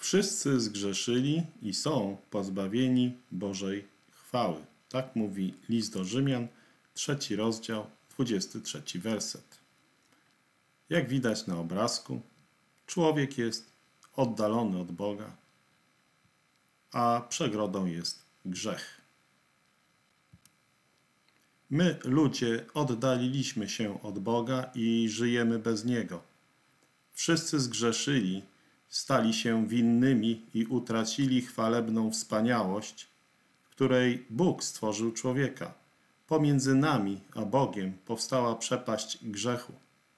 Wszyscy zgrzeszyli i są pozbawieni Bożej chwały. Tak mówi list do Rzymian, 3 rozdział, 23 werset. Jak widać na obrazku, człowiek jest oddalony od Boga, a przegrodą jest grzech. My, ludzie, oddaliliśmy się od Boga i żyjemy bez Niego. Wszyscy zgrzeszyli, stali się winnymi i utracili chwalebną wspaniałość, której Bóg stworzył człowieka. Pomiędzy nami a Bogiem powstała przepaść grzechu.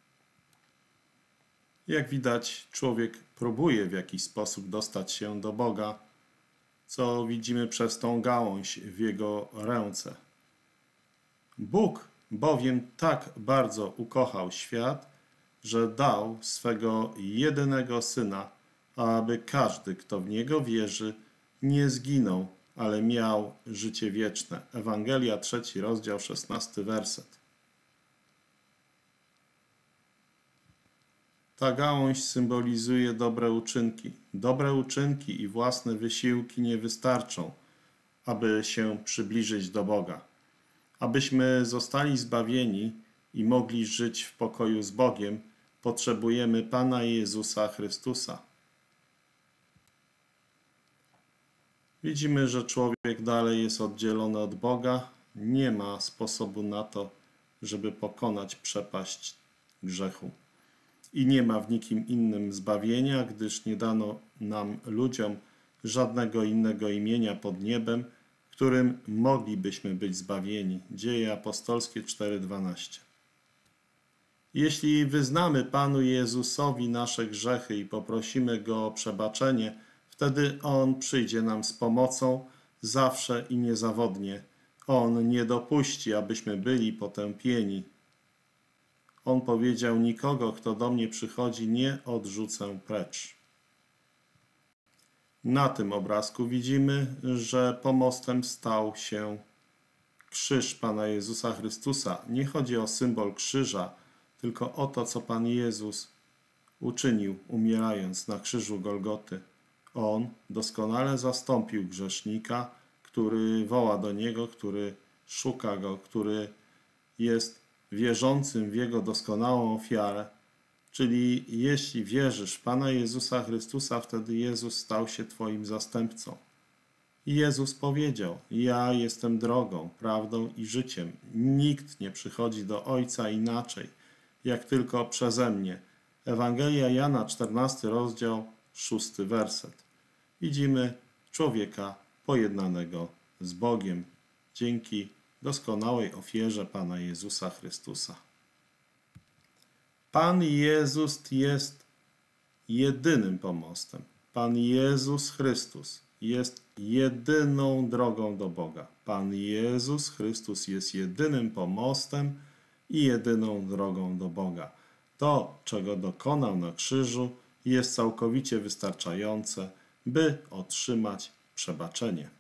Jak widać, człowiek próbuje w jakiś sposób dostać się do Boga, co widzimy przez tą gałąź w jego ręce. Bóg bowiem tak bardzo ukochał świat, że dał swego jedynego Syna, aby każdy, kto w Niego wierzy, nie zginął, ale miał życie wieczne. Ewangelia, 3 rozdział, 16 werset. Ta gałąź symbolizuje dobre uczynki. Dobre uczynki i własne wysiłki nie wystarczą, aby się przybliżyć do Boga. Abyśmy zostali zbawieni i mogli żyć w pokoju z Bogiem, potrzebujemy Pana Jezusa Chrystusa. Widzimy, że człowiek dalej jest oddzielony od Boga. Nie ma sposobu na to, żeby pokonać przepaść grzechu. I nie ma w nikim innym zbawienia, gdyż nie dano nam, ludziom, żadnego innego imienia pod niebem, którym moglibyśmy być zbawieni. Dzieje apostolskie 4:12. Jeśli wyznamy Panu Jezusowi nasze grzechy i poprosimy Go o przebaczenie, wtedy On przyjdzie nam z pomocą zawsze i niezawodnie. On nie dopuści, abyśmy byli potępieni. On powiedział: nikogo, kto do mnie przychodzi, nie odrzucę precz. Na tym obrazku widzimy, że pomostem stał się krzyż Pana Jezusa Chrystusa. Nie chodzi o symbol krzyża, tylko o to, co Pan Jezus uczynił, umierając na krzyżu Golgoty. On doskonale zastąpił grzesznika, który woła do Niego, który szuka Go, który jest wierzącym w Jego doskonałą ofiarę. Czyli jeśli wierzysz w Pana Jezusa Chrystusa, wtedy Jezus stał się Twoim zastępcą. I Jezus powiedział: ja jestem drogą, prawdą i życiem. Nikt nie przychodzi do Ojca inaczej, jak tylko przeze mnie. Ewangelia Jana, 14 rozdział, 6 werset. Widzimy człowieka pojednanego z Bogiem dzięki doskonałej ofierze Pana Jezusa Chrystusa. Pan Jezus jest jedynym pomostem. Pan Jezus Chrystus jest jedyną drogą do Boga. Pan Jezus Chrystus jest jedynym pomostem i jedyną drogą do Boga. To, czego dokonał na krzyżu, jest całkowicie wystarczające, by otrzymać przebaczenie.